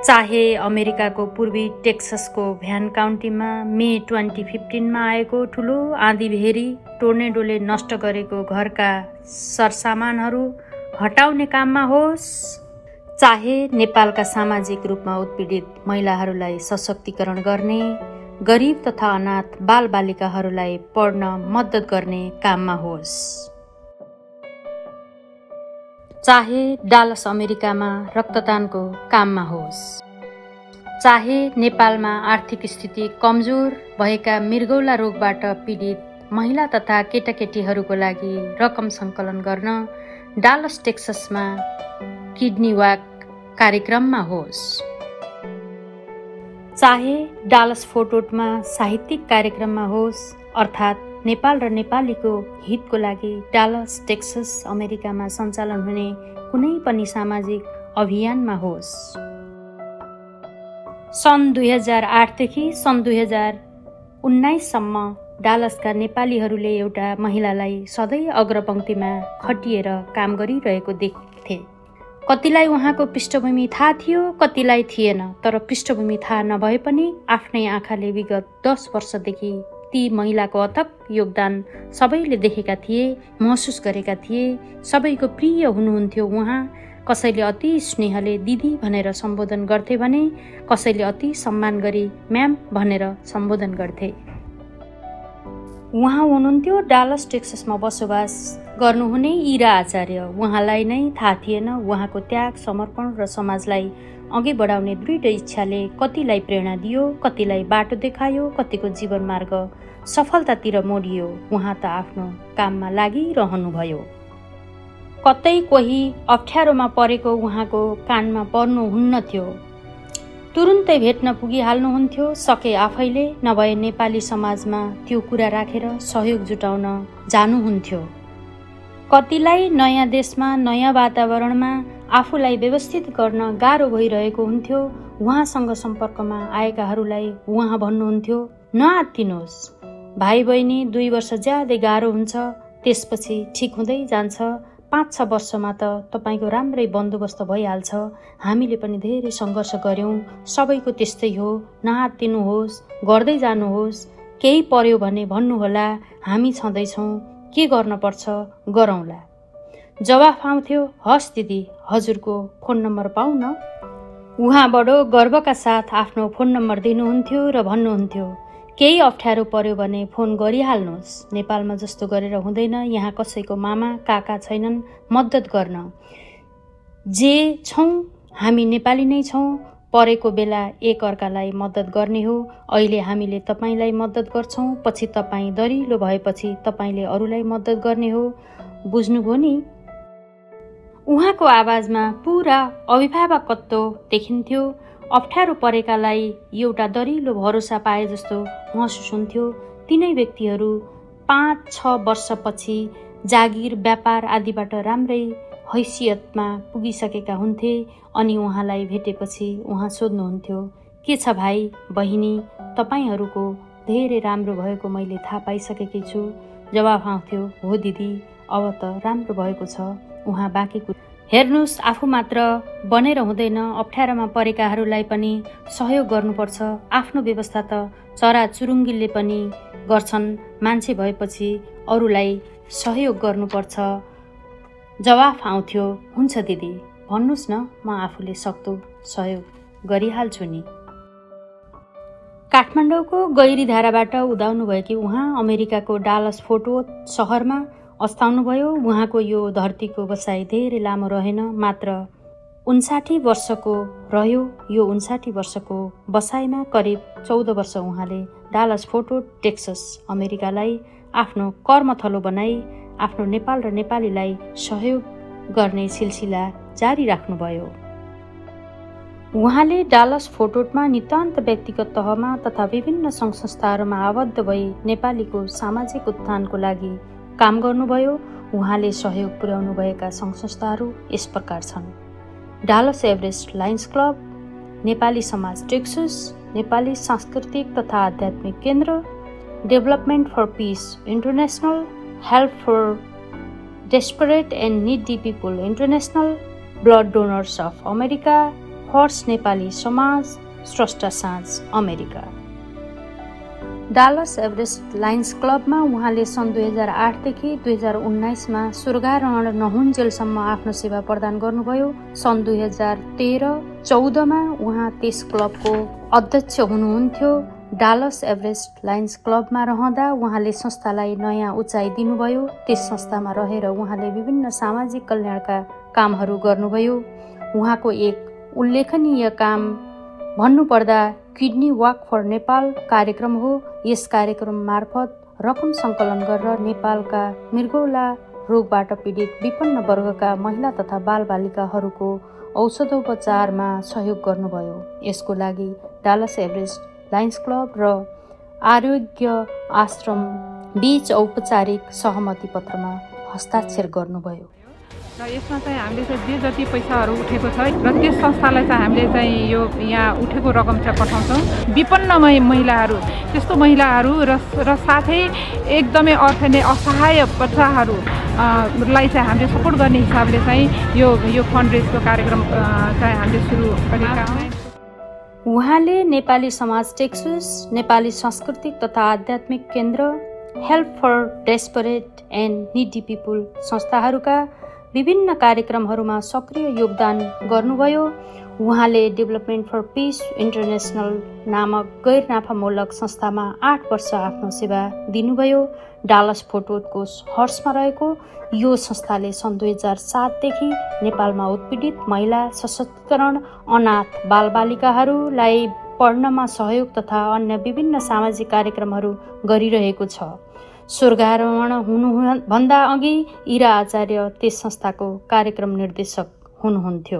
चाहे अमेरिकाको पूर्वी टेक्ससको भ्यान काउन्टीमा मे 2015मा आएको ठुलो आँधीबेहरी टोर्नेडोले नष्ट गरेको घरका सरसामानहरू हटाउने काममा होस्, चाहे नेपालका सामाजिक रूपमा उत्पीडित महिलाहरूलाई सशक्तिकरण गर्ने, गरिब तथा अनाथ बालबालिकाहरूलाई पढ्न मद्दत गर्ने काममा होस्, चाहे डालस अमेरिकामा रक्तदानको काममा होस्, चाहे नेपालमा आर्थिक स्थिति कमजोर भएका मृगौला रोगबाट पीडित महिला तथा केटाकेटीहरूको लागि रकम सङ्कलन गर्न डालस टेक्ससमा किडनी वाक कार्यक्रममा होस्, चाहे डालस फोर्ट वर्थमा साहित्यिक कार्यक्रममा होस्, अर्थात् नेपाल र नेपालीको हितको लागि डालस टेक्सस अमेरिकामा सञ्चालन हुने कुनै पनि सामाजिक अभियानमा होस्। सन् 2008 देखि सन् 2019 सम्म डालसका नेपालीहरूले एउटा महिलालाई सधैँ अग्रपङ्क्तिमा खटिएर काम गरिरहेको देख्थे। कतिलाई उहाँको पृष्ठभूमि थाहा थियो, कतिलाई थिएन, तर पृष्ठभूमि थाहा नभए पनि आफ्नै आँखाले विगत 10 वर्षदेखि ती महिलाको अथक योगदान सबैले देखेका थिए, महसुस गरेका थिए। सबैको प्रिय हुनुहुन्थ्यो उहाँ। कसैले अति स्नेहले दिदी भनेर सम्बोधन गर्थे भने कसैले अति सम्मान गरी म्याम भनेर सम्बोधन गर्थे। उहाँ हुनुहुन्थ्यो डालस टेक्ससमा बसोबास गर्नुहुने इरा आचार्य। उहाँलाई नै थाहा थिएन उहाँको त्याग, समर्पण र समाजलाई अघि बढाउने दृढ इच्छाले कतिलाई प्रेरणा दियो, कतिलाई बाटो देखायो, कतिको जीवन मार्ग सफलतातिर मोडियो। उहाँ त आफ्नो काममा लागिरहनुभयो। कतै कोही अप्ठ्यारोमा परेको उहाँको कानमा पर्नुहुन्न थियो, तुरुन्तै भेट्न पुगिहाल्नुहुन्थ्यो। सके आफैले, नभए नेपाली समाजमा त्यो कुरा राखेर सहयोग जुटाउन जानुहुन्थ्यो। कतिलाई नयाँ देशमा, नयाँ वातावरणमा आफूलाई व्यवस्थित गर्न गाह्रो भइरहेको हुन्थ्यो। उहाँसँग सम्पर्कमा आएकाहरूलाई उहाँ भन्नुहुन्थ्यो, नआत्तिनुहोस्, भाइ बहिनी 2 वर्ष ज्यादै गाह्रो हुन्छ, त्यसपछि ठिक हुँदै जान्छ। 5-6 वर्षमा त तपाईँको राम्रै बन्दोबस्त भइहाल्छ। हामीले पनि धेरै सङ्घर्ष गर्यौँ, सबैको त्यस्तै हो, नआत्तिनुहोस्, गर्दै जानुहोस्। केही पर्यो भने भन्नुहोला, हामी छँदैछौँ, के गर्न पर्छ गरौँला। जवाफ आउँथ्यो, हस् दिदी, हजुरको फोन नम्बर पाउँ न। उहाँ बडो गर्वका साथ आफ्नो फोन नम्बर दिनुहुन्थ्यो र भन्नुहुन्थ्यो, केही अप्ठ्यारो पर्यो भने फोन गरिहाल्नुहोस्। नेपालमा जस्तो गरेर हुँदैन, यहाँ कसैको मामा काका छैनन् मद्दत गर्न। जे छौँ हामी नेपाली नै छौँ, परेको बेला एक अर्कालाई मद्दत गर्ने हो। अहिले हामीले तपाईँलाई मद्दत गर्छौँ, पछि तपाईँ दरिलो भएपछि तपाईँले अरूलाई मद्दत गर्ने हो, बुझ्नुभयो नि। उहाँको आवाजमा पुरा अभिभावकत्व देखिन्थ्यो। अप्ठ्यारो परेकालाई एउटा दरिलो भरोसा पाए जस्तो महसुस हुन्थ्यो। तिनै व्यक्तिहरू 5-6 वर्षपछि जागिर, व्यापार आदिबाट राम्रै हैसियतमा पुगिसकेका हुन्थे। अनि उहाँलाई भेटेपछि उहाँ सोध्नुहुन्थ्यो, के छ भाइ बहिनी, तपाईँहरूको धेरै राम्रो भएको मैले थाहा पाइसकेकी छु। जवाफ आउँथ्यो, हो दिदी, अब त राम्रो भएको छ। उहाँ बाँकी हेर्नुहोस्, आफू मात्र बनेर हुँदैन, अप्ठ्यारोमा परेकाहरूलाई पनि सहयोग गर्नुपर्छ। आफ्नो व्यवस्था त चराचुरुङ्गीले पनि गर्छन्, मान्छे भएपछि अरूलाई सहयोग गर्नुपर्छ। जवाफ आउँथ्यो, हुन्छ दिदी, भन्नुहोस् न, म आफूले सक्दो सहयोग गरिहाल्छु नि। काठमाडौँको गैरीधाराबाट उदाउनु भएकी उहाँ अमेरिकाको डालस फोर्ट वर्थ सहरमा अस्ताउनुभयो। उहाँको यो धरतीको बसाइ धेरै लामो रहेन, मात्र 59 वर्षको रह्यो। यो 59 वर्षको बसाइमा करिब 14 वर्ष उहाँले डालस फोर्ट वर्थ टेक्सस अमेरिकालाई आफ्नो कर्मथलो बनाई आफ्नो नेपाल र नेपालीलाई सहयोग गर्ने सिलसिला जारी राख्नुभयो। उहाँले डालस फोर्ट वर्थमा नितान्त व्यक्तिगत तहमा तथा विभिन्न सङ्घ संस्थाहरूमा आबद्ध भई नेपालीको सामाजिक उत्थानको लागि काम गर्नुभयो। उहाँले सहयोग पुर्याउनु भएका सङ्घ संस्थाहरू यस प्रकार छन्: Dallas Everest Lions Club, Nepali समाज टेक्सस, नेपाली सांस्कृतिक तथा आध्यात्मिक केन्द्र, Development for Peace International, Help for Desperate and Needy People International, Blood Donors of America, हर्स नेपाली समाज, स्रष्टा साँझ अमेरिका। डालस एभरेस्ट लायन्स क्लबमा उहाँले सन् 2008 देखि 2019 मा स्वर्गारोहण नहुन्जेलसम्म आफ्नो सेवा प्रदान गर्नुभयो। सन् 2013-14 मा उहाँ त्यस क्लबको अध्यक्ष हुनुहुन्थ्यो। डालस एभरेस्ट लायन्स क्लबमा रहँदा उहाँले संस्थालाई नयाँ उचाइ दिनुभयो। त्यस संस्थामा रहेर उहाँले विभिन्न सामाजिक कल्याणका कामहरू गर्नुभयो। उहाँको एक उल्लेखनीय काम भन्नुपर्दा किडनी वाक फर नेपाल कार्यक्रम हो। यस कार्यक्रम मार्फत रकम सङ्कलन गरेर नेपालका मृगौला रोगबाट पीडित विपन्न वर्गका महिला तथा बालबालिकाहरूको औषधोपचारमा सहयोग गर्नुभयो। यसको लागि डालस एभरेस्ट लायन्स क्लब र आरोग्य आश्रम बीच औपचारिक सहमति पत्रमा हस्ताक्षर गर्नुभयो। र यसमा चाहिँ हामीले चाहिँ जे जति पैसाहरू उठेको छ र त्यस संस्थालाई चाहिँ हामीले चाहिँ यो यहाँ उठेको रकम चाहिँ पठाउँछौँ। विपन्न महिलाहरू, त्यस्तो महिलाहरू र साथै एकदमै अर्फेने असहाय बच्चाहरूलाई चाहिँ हामीले सपोर्ट गर्ने हिसाबले चाहिँ यो फन्डरेजको कार्यक्रम चाहिँ हामीले सुरु गरेका छौँ। उहाँले नेपाली समाज टेक्सस, नेपाली सांस्कृतिक तथा आध्यात्मिक केन्द्र, Help for Desperate and Needy People संस्थाहरूका विभिन्न कार्यक्रमहरूमा सक्रिय योगदान गर्नुभयो। उहाँले डेभलपमेन्ट फर पिस इन्टरनेसनल नामक गैर नाफामूलक संस्थामा 8 वर्ष आफ्नो सेवा दिनुभयो। डालस फोर्टवर्थको हर्समा रहेको यो संस्थाले सन् 2007 देखि नेपालमा उत्पीडित महिला सशक्तिकरण, अनाथ बालबालिकाहरूलाई पढ्नमा सहयोग तथा अन्य विभिन्न सामाजिक कार्यक्रमहरू गरिरहेको छ। स्वर्गारोहण हुनुभन्दा अघि इरा आचार्य त्यस संस्थाको कार्यक्रम निर्देशक हुनुहुन्थ्यो।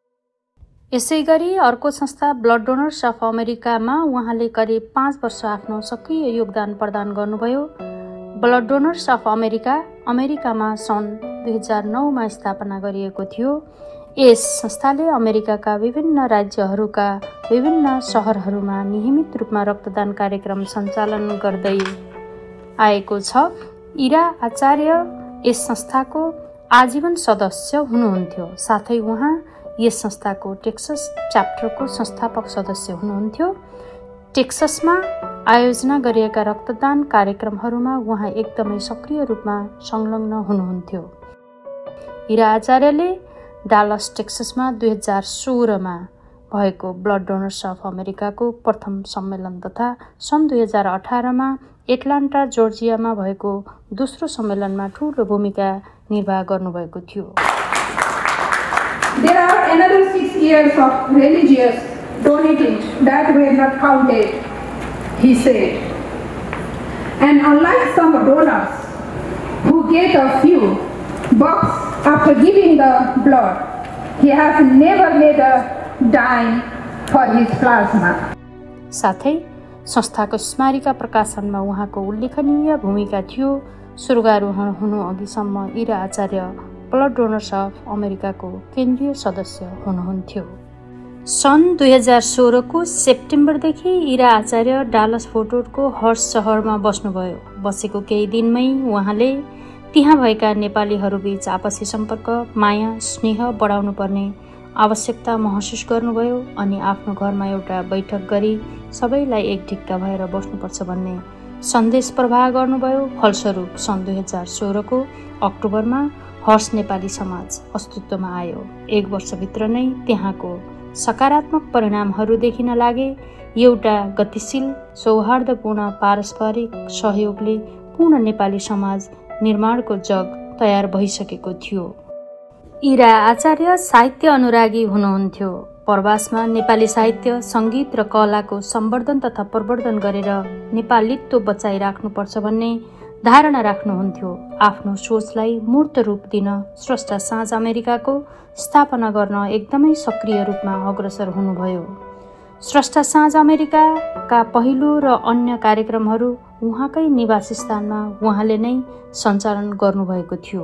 यसैगरी अर्को संस्था ब्लड डोनर्स अफ अमेरिकामा उहाँले करिब 5 वर्ष आफ्नो सक्रिय योगदान प्रदान गर्नुभयो। ब्लड डोनर्स अफ अमेरिकामा सन् 2009 मा स्थापना गरिएको थियो। यस संस्थाले अमेरिकाका विभिन्न राज्यहरूका विभिन्न सहरहरूमा नियमित रूपमा रक्तदान कार्यक्रम सञ्चालन गर्दै आएको छ। इरा आचार्य यस संस्थाको आजीवन सदस्य हुनुहुन्थ्यो। साथै उहाँ यस संस्थाको टेक्सस च्याप्टरको संस्थापक सदस्य हुनुहुन्थ्यो। टेक्ससमा आयोजना गरिएका रक्तदान कार्यक्रमहरूमा उहाँ एकदमै सक्रिय रूपमा संलग्न हुनुहुन्थ्यो। इरा आचार्यले डालस टेक्ससमा 2016 मा भएको ब्लड डोनर्स अफ अमेरिकाको प्रथम सम्मेलन तथा सन् 2018 मा एटलान्टा जर्जियामा भएको दोस्रो सम्मेलनमा ठूलो भूमिका निर्वाह गर्नुभएको थियो। There are another 6 years of religious donating that were not counted, he said. And unlike some donors who get a few bucks after giving the blood, he has never made a dime for his plasma. साथै संस्थाको स्मारिका प्रकाशनमा उहाँको उल्लेखनीय भूमिका थियो। स्वर्गारोहण हुनु अघिसम्म Ira Acharya Blood Donors of अमेरिकाको केन्द्रीय सदस्य हुनुहुन्थ्यो। सन् 2016 को सेप्टेम्बरदेखि इरा आचार्य डालस फोर्टवर्थको हर्स सहरमा बस्नुभयो। बसेको केही दिनमै उहाँले त्यहाँ भएका नेपालीहरूबीच आपसी सम्पर्क, माया, स्नेह बढाउनु पर्ने आवश्यकता महसुस गर्नुभयो अनि आफ्नो घरमा एउटा बैठक गरी सबैलाई एक ढिक्का भएर बस्नुपर्छ भन्ने सन्देश प्रवाह गर्नुभयो। फलस्वरूप सन् 2016 को अक्टोबरमा हर्स नेपाली समाज अस्तित्वमा आयो। 1 वर्षभित्र नै त्यहाँको सकारात्मक परिणामहरू देखिन लागे। एउटा गतिशील, सौहार्दपूर्ण, पारस्परिक सहयोगले पूर्ण नेपाली समाज निर्माणको जग तयार भइसकेको थियो। इरा आचार्य साहित्य अनुरागी हुनुहुन्थ्यो। प्रवासमा नेपाली साहित्य, सङ्गीत र कलाको सम्वर्धन तथा प्रवर्धन गरेर नेपालीत्व बचाइराख्नुपर्छ भन्ने धारणा राख्नुहुन्थ्यो। आफ्नो सोचलाई मूर्त रूप दिन स्रष्टा साँझ अमेरिकाको स्थापना गर्न एकदमै सक्रिय रूपमा अग्रसर हुनुभयो। स्रष्टा साँझ अमेरिकाका पहिलो र अन्य कार्यक्रमहरू उहाँकै निवास स्थानमा उहाँले नै सञ्चालन गर्नुभएको थियो।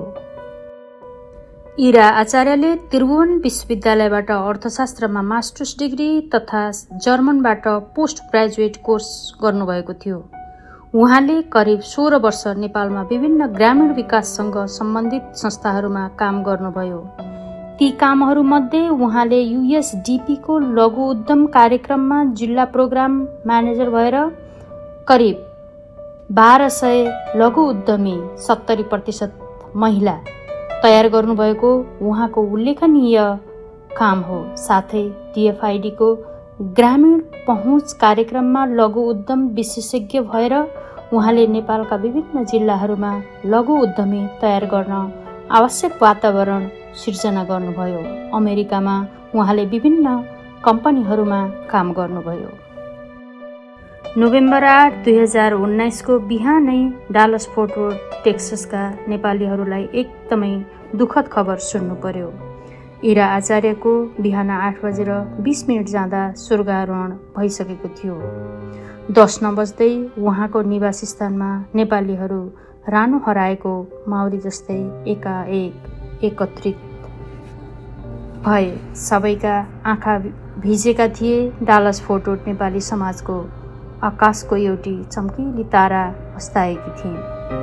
इरा आचार्यले त्रिभुवन विश्वविद्यालयबाट अर्थशास्त्रमा मास्टर्स डिग्री तथा जर्मनबाट पोस्ट ग्रेजुएट कोर्स गर्नुभएको थियो। उहाँले करिब 16 वर्ष नेपालमा विभिन्न ग्रामीण विकाससँग सम्बन्धित संस्थाहरूमा काम गर्नुभयो। ती कामहरूमध्ये उहाँले USDPको लघु उद्यम कार्यक्रममा जिल्ला प्रोग्राम म्यानेजर भएर करिब 1200 लघु उद्यमी 70% महिला तयार गर्नुभएको उहाँको उल्लेखनीय काम हो। साथै DFIDको ग्रामीण पहुँच कार्यक्रममा लघु उद्यम विशेषज्ञ भएर उहाँले नेपालका विभिन्न जिल्लाहरूमा लघु उद्यमी तयार गर्न आवश्यक वातावरण सिर्जना गर्नुभयो। अमेरिकामा उहाँले विभिन्न कम्पनीहरूमा काम गर्नुभयो। नोभेम्बर 8, 2019 को बिहानै डालस फोर्ट वर्थ टेक्ससका नेपालीहरूलाई एकदमै दुःखद खबर सुन्नु पर्यो। इरा आचार्यको बिहान 8:20 जाँदा स्वर्गारोहण भइसकेको थियो। 10 नबज्दै उहाँको निवास स्थानमा नेपालीहरू रानो हराएको माउरी जस्तै एकाएक एकत्रित भए। सबैका आँखा भिजेका थिए। डालस फोर्ट वर्थ नेपाली समाजको आकाशको एउटी चम्किली तारा अस्ताएकी थिइन्।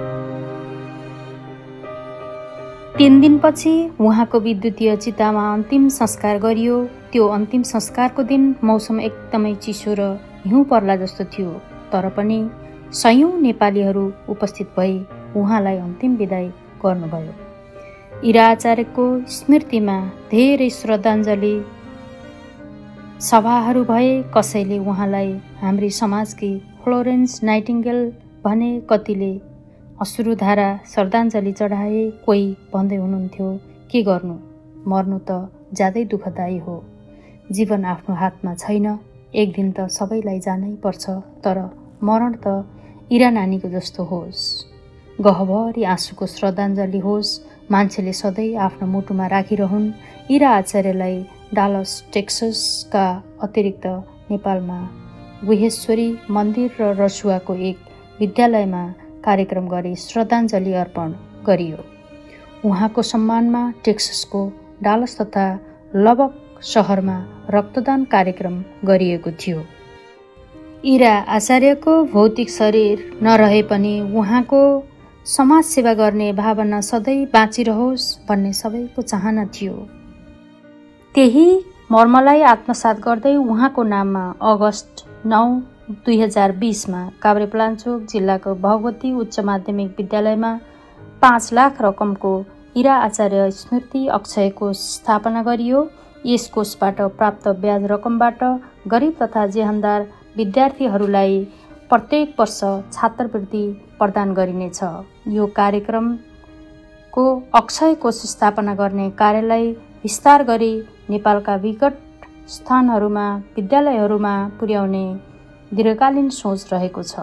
3 दिनपछि उहाँको विद्युतीय चितामा अन्तिम संस्कार गरियो। त्यो अन्तिम संस्कारको दिन मौसम एकदमै चिसो र हिउँ पर्ला जस्तो थियो, तर पनि सयौं नेपालीहरू उपस्थित भई उहाँलाई अन्तिम बिदाई गर्नुभयो। इरा आचार्यको स्मृतिमा धेरै श्रद्धाञ्जली सभाहरू भए। कसैले उहाँलाई हाम्री समाजकी फ्लोरेन्स नाइटिङ्गेल भने, कतिले अश्रुधारा श्रद्धाञ्जली चढाए। कोही भन्दै हुनुहुन्थ्यो, के गर्नु, मर्नु त ज्यादै दुःखदायी हो। जीवन आफ्नो हातमा छैन, एक दिन त सबैलाई जानै पर्छ, तर मरण त इरा नानीको जस्तो होस्, गहभरी आँसुको श्रद्धाञ्जली होस्, मान्छेले सधैँ आफ्नो मुटुमा राखिरहन्। इरा आचार्यलाई डालस टेक्ससका अतिरिक्त नेपालमा गुहेश्वरी मन्दिर र रसुवाको एक विद्यालयमा कार्यक्रम गरी श्रद्धाञ्जली अर्पण गरियो। उहाँको सम्मानमा टेक्ससको डालस तथा लबक सहरमा रक्तदान कार्यक्रम गरिएको थियो। इरा आचार्यको भौतिक शरीर नरहे पनि उहाँको समाजसेवा गर्ने भावना सधैँ बाँचिरहोस् भन्ने सबैको चाहना थियो। त्यही मर्मलाई आत्मसात गर्दै उहाँको नाममा अगस्त 9, 2020 मा काभ्रेपलाञ्चोक जिल्लाको भगवती उच्च माध्यमिक विद्यालयमा 5 लाख रकमको इरा आचार्य स्मृति अक्षय कोष स्थापना गरियो। यस कोषबाट प्राप्त ब्याज रकमबाट गरिब तथा जेहनदार विद्यार्थीहरूलाई प्रत्येक वर्ष छात्रवृत्ति प्रदान गरिनेछ। यो कार्यक्रमको अक्षय कोष स्थापना गर्ने कार्यलाई विस्तार गरी नेपालका विकट स्थानहरूमा विद्यालयहरूमा पुर्याउने दीर्घकालीन सोच रहेको छ।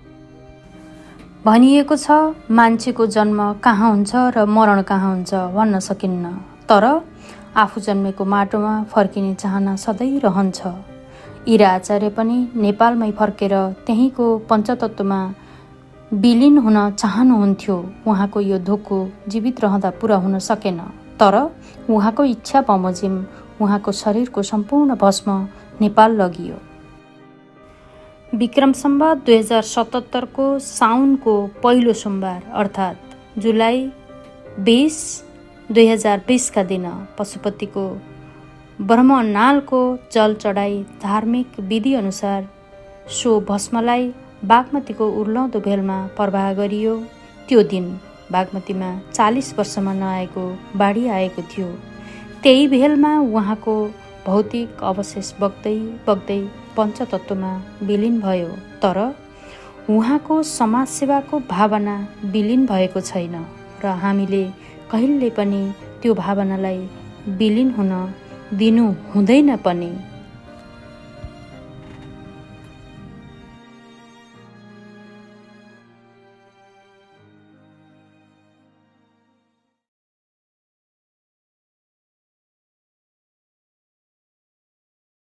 भनिएको छ, मान्छेको जन्म कहाँ हुन्छ र मरण कहाँ हुन्छ भन्न सकिन्न, तर आफू जन्मेको माटोमा फर्किने चाहना सधैँ रहन्छ। इरा आचार्य पनि नेपालमै फर्केर त्यहीँको पञ्चतत्त्वमा विलिन हुन चाहनुहुन्थ्यो। उहाँको यो धोको जीवित रहँदा पुरा हुन सकेन, तर उहाँको इच्छा बमोजिम उहाँको शरीरको सम्पूर्ण भस्म नेपाल लगियो। विक्रम सम्वत 2077 को साउनको पहिलो सोमबार अर्थात् जुलाई 20, 2020 का दिन पशुपतिको ब्रह्मनालको जल चढाई धार्मिक विधि अनुसार सो भस्मलाई बागमतीको उर्लौँदो भेलमा प्रवाह गरियो। त्यो दिन बागमतीमा 40 वर्षमा नआएको बाढी आएको थियो। त्यही भेलमा उहाँको भौतिक अवशेष बग्दै बग्दै पञ्चतत्त्वमा विलिन भयो, तर उहाँको समाजसेवाको भावना विलिन भएको छैन र हामीले कहिल्यै पनि त्यो भावनालाई विलिन हुन दिनु हुँदैन पनि।